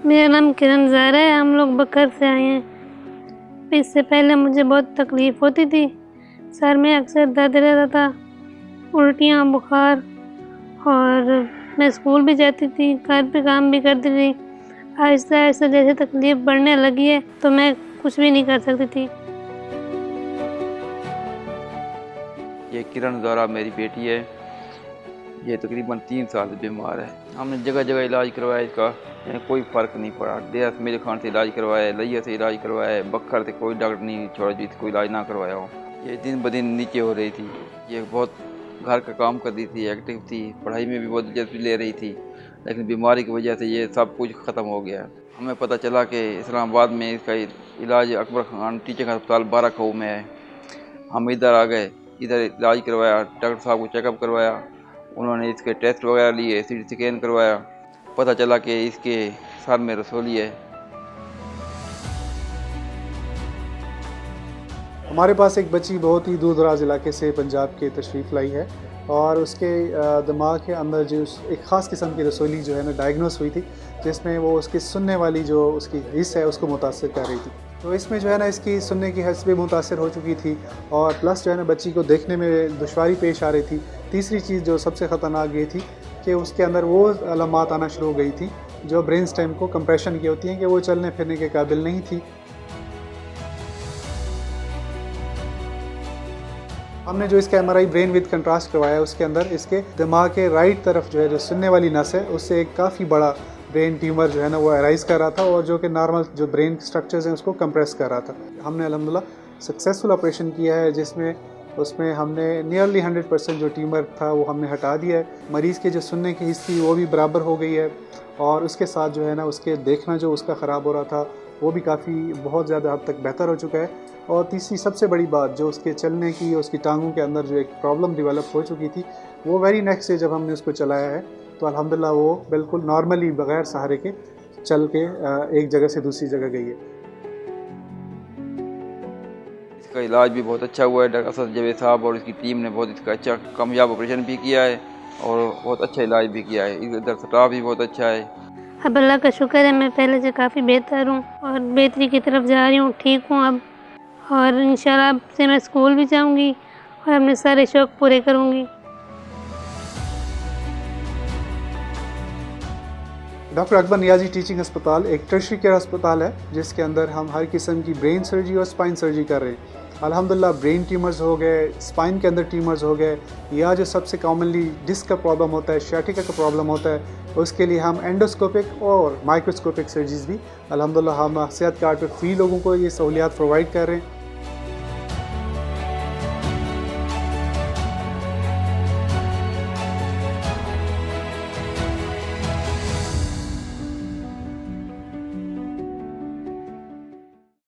मेरा नाम किरण ज़ारा है। हम लोग बकर से आए हैं। इससे पहले मुझे बहुत तकलीफ़ होती थी। सर में अक्सर दर्द रहता था, उल्टियाँ, बुखार, और मैं स्कूल भी जाती थी, घर पे काम भी करती थी। आहिस्ता आहिस्ता जैसे तकलीफ़ बढ़ने लगी है तो मैं कुछ भी नहीं कर सकती थी। ये किरण ज़ारा मेरी बेटी है। ये तकरीबन 3 साल से बीमार है। हमने जगह जगह इलाज करवाया, इसका कोई फ़र्क नहीं पड़ा। देर मेरे खान से इलाज करवाया, लैया से इलाज करवाया, बक्खर से कोई डॉक्टर नहीं छोड़ा जिस कोई इलाज ना करवाया हो। ये दिन ब दिन नीचे हो रही थी। ये बहुत घर का काम करती थी, एक्टिव थी, पढ़ाई में भी बहुत दिलचस्पी ले रही थी, लेकिन बीमारी की वजह से ये सब कुछ ख़त्म हो गया। हमें पता चला कि इस्लामाबाद में इसका इलाज अकबर खान टीचिंग अस्पताल बाराखाऊ में है। हम इधर आ गए, इधर इलाज करवाया, डॉक्टर साहब को चेकअप करवाया, उन्होंने इसके टेस्ट वगैरह लिए, सीटी स्कैन करवाया, पता चला कि इसके सर में रसौली है। हमारे पास एक बच्ची बहुत ही दूर दराज इलाके से पंजाब के तशरीफ़ लाई है और उसके दिमाग के अंदर जो एक ख़ास किस्म की रसौली जो है ना डायग्नोस हुई थी, जिसमें वो उसकी सुनने वाली जो उसकी हिस्सा है उसको मुतासर कर रही थी। तो इसमें जो है ना इसकी सुनने की हस भी मुतासर हो चुकी थी और प्लस जो है ना बच्ची को देखने में दुश्वारी पेश आ रही थी। तीसरी चीज़ जो सबसे ख़तरनाक ये थी कि उसके अंदर वो अलामात आना शुरू हो गई थी जो ब्रेन स्टेम को कंप्रेशन की होती हैं कि वो चलने फिरने के काबिल नहीं थी। हमने जो इसका MRI ब्रेन विद कंट्रास्ट करवाया, उसके अंदर इसके दिमाग के राइट तरफ जो है जो सुनने वाली नस है उससे एक काफ़ी बड़ा ब्रेन ट्यूमर जो है ना वो अराइज कर रहा था और जो कि नॉर्मल जो ब्रेन स्ट्रक्चर्स हैं उसको कंप्रेस कर रहा था। हमने अल्हम्दुलिल्लाह सक्सेसफुल ऑपरेशन किया है, जिसमें उसमें हमने नियरली 100% जो ट्यूमर था वो हमने हटा दिया है। मरीज़ के जो सुनने की हिस्सी वो भी बराबर हो गई है और उसके साथ जो है ना उसके देखना जो उसका ख़राब हो रहा था वो भी काफ़ी बहुत ज़्यादा हद तक बेहतर हो चुका है। और तीसरी सबसे बड़ी बात जो उसके चलने की, उसकी टांगों के अंदर जो एक प्रॉब्लम डेवलप हो चुकी थी, वो वेरी नेक्स्ट डे जब हमने उसको चलाया है तो अल्हम्दुलिल्लाह वो बिल्कुल नॉर्मली बग़ैर सहारे के चल के एक जगह से दूसरी जगह गई है। इसका इलाज भी बहुत अच्छा हुआ है। डॉक्टर असद जावेद साहब और इसकी टीम ने बहुत इसका अच्छा कामयाब ऑपरेशन भी किया है और बहुत अच्छा इलाज भी किया है। इधर स्टाफ भी बहुत अच्छा है। अब अल्लाह का शुक्र है, मैं पहले से काफ़ी बेहतर हूँ और बेहतरी की तरफ जा रही हूँ, ठीक हूँ अब। और इंशाल्लाह अब से मैं स्कूल भी जाऊँगी और अपने सारे शौक़ पूरे करूँगी। डॉक्टर अकबर नियाज़ी टीचिंग अस्पताल एक टर्शरी केयर अस्पताल है जिसके अंदर हम हर किस्म की ब्रेन सर्जरी और स्पाइन सर्जरी कर रहे हैं। अल्हम्दुलिल्लाह ब्रेन ट्यूमर्स हो गए, स्पाइन के अंदर ट्यूमर्स हो गए, या जो सबसे कॉमनली डिस्क का प्रॉब्लम होता है, शाटिका का प्रॉब्लम होता है, उसके लिए हम एंडोस्कोपिक और माइक्रोस्कोपिक सर्जरीज भी अल्हम्दुलिल्लाह हम सेहत कार्ड पर फ्री लोगों को ये सहूलियात प्रोवाइड कर रहे हैं।